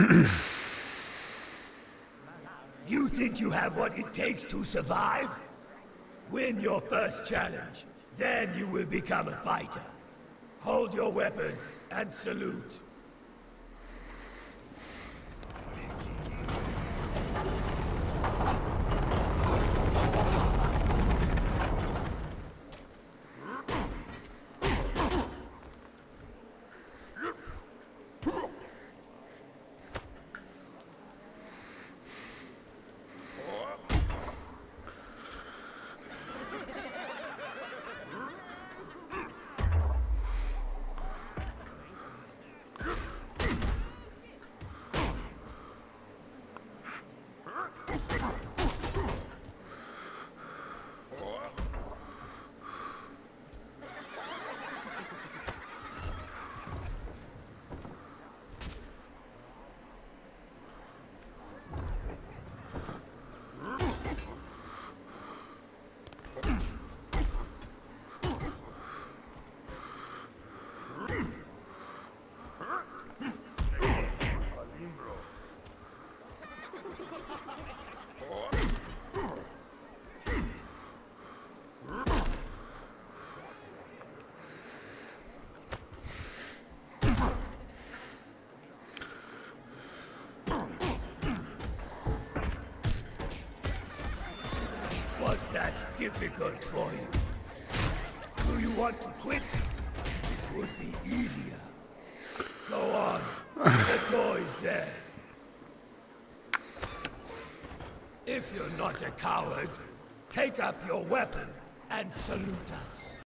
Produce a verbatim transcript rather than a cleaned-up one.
You think you have what it takes to survive? Win your first challenge, then you will become a fighter. Hold your weapon and salute. Was that difficult for you? Do you want to quit? It would be easier. Go on. The door is there. If you're not a coward, take up your weapon and salute us.